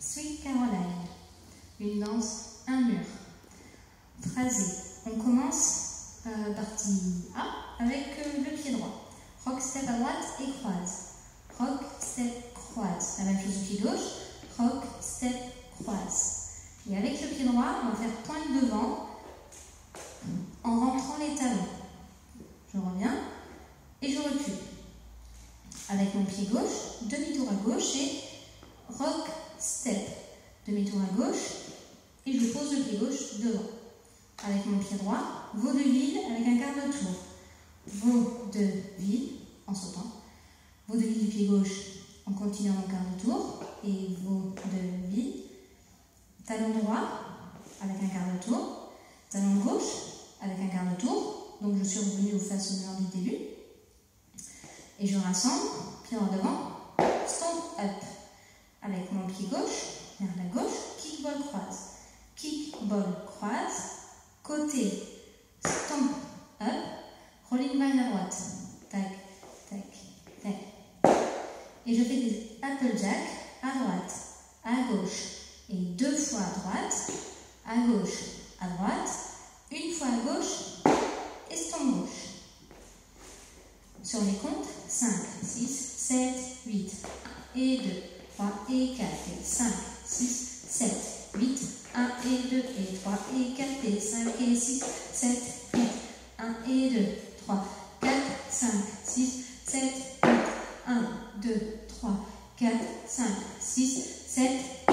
Sweet Caroline. Une danse, un mur. Phrasé. On commence partie A avec le pied droit. Rock, step à droite et croise. Rock, step, croise. La même chose au pied gauche. Rock, step, croise. Et avec le pied droit, on va faire pointe devant en rentrant les talons. Je reviens et je recule. Avec mon pied gauche, demi-tour à gauche et rock, step. Demi-tour à gauche et je pose le pied gauche devant. Avec mon pied droit, vaudeville avec un quart de tour. Vaudeville en sautant. Vaudeville du pied gauche en continuant mon quart de tour. Et vaudeville. Talon droit avec un quart de tour. Talon gauche avec un quart de tour. Donc je suis revenue au façonneur du début. Et je rassemble, pied droit devant, stomp up. Avec mon pied gauche vers la gauche, kick ball croise. Kick ball croise. Côté, stomp up, rolling vine à droite. Tac, tac, tac. Et je fais des applejack à droite, à gauche. Et 2 fois à droite, à droite, une fois à gauche et stomp gauche. Sur les comptes, 5, 6, 7, 8, et 2, 3 et 4, et 5, 6, 7, 8, 1 et 2, et 3 et 4, et 5 et 6, 7, 8, 1 et 2, 3, 4, 5, 6, 7, 8, 1, 2, 3, 4, 5, 6, 7, 8.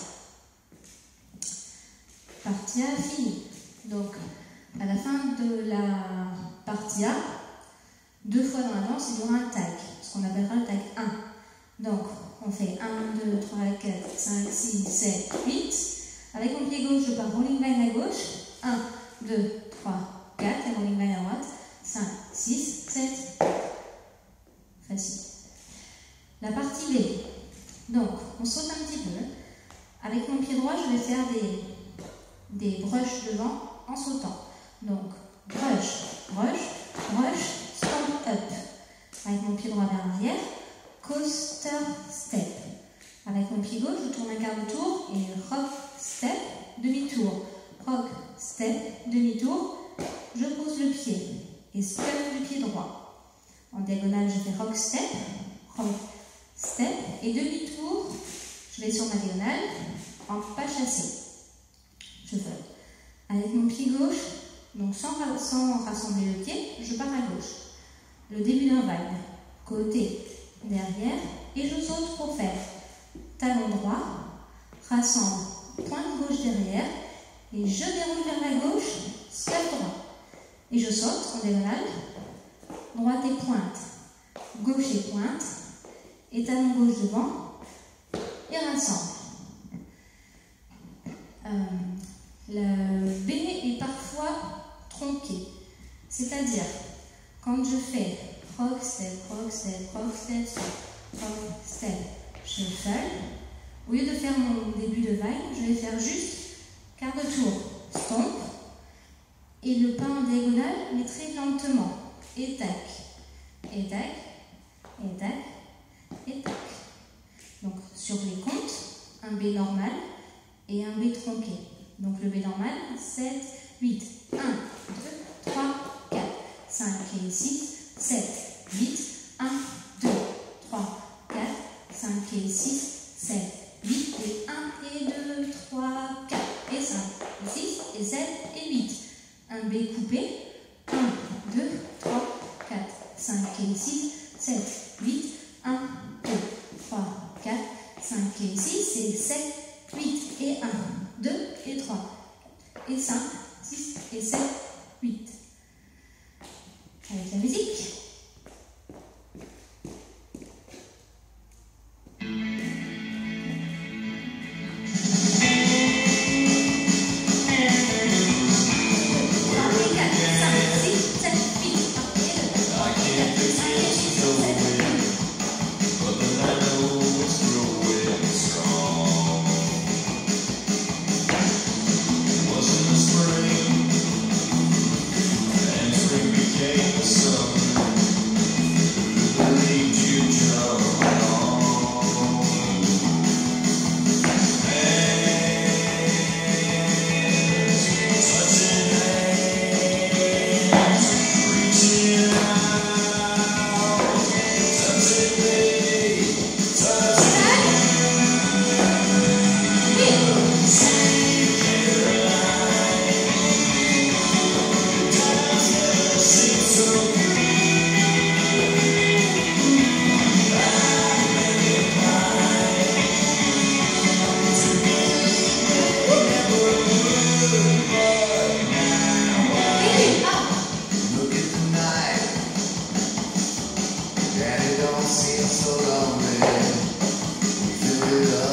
Partie A finie. Donc, à la fin de la partie A, 2 fois dans la danse, il y aura un tag, ce qu'on appellera le tag 1. Donc, on fait 1, 2, 3, 4, 5, 6, 7, 8. Avec mon pied gauche, je pars rolling vine à gauche. 1, 2, 3, 4. Et rolling vine à droite. 5, 6, 7. Facile. La partie B. Donc, on saute un petit peu. Avec mon pied droit, je vais faire des brushs devant en sautant. Donc, brush, brush, brush, stomp up. Avec mon pied droit vers l'arrière. Coaster step. Avec mon pied gauche, je tourne un quart de tour et rock, step, demi-tour. Rock, step, demi-tour. Je pose le pied et step du pied droit. En diagonale, je fais rock, step et demi-tour. Je vais sur ma diagonale en pas chassé. Je flotte. Avec mon pied gauche, donc sans rassembler le pied, je pars à gauche. Le début d'un vine. Côté, derrière, et je saute pour faire talon droit, rassemble, pointe gauche derrière, et je déroule vers la gauche, step droit. Et je saute en diagonale, droite et pointe, gauche et pointe, et talon gauche devant, et rassemble. Le B est parfois tronqué, c'est-à-dire quand je fais rock, step, rock, step, rock, step, rock, step, shuffle. Au lieu de faire mon début de vague, je vais faire juste quart de tour, stomp, et le pas en diagonale, mais très lentement. Et tac, et tac, et tac, et tac. Donc sur les comptes, un B normal et un B tronqué. Donc le B normal, 7, 8, 1, 2, 3, 4, 5 et 6, 7, 8, 1, 2, 3, 4, 5 et 6, 7, 8 et 1 et 2, 3, 4 et 5 et 6 et 7 et 8. Un B coupé, 1, 2, 3, 4, 5 et 6, 7, 8, 1, 2, 3, 4, 5 et 6 et 7, 8 et 1, 2 et 3, et 5, 6 et 7, 8. Avec la musique. Spring became the summer. Alléluia.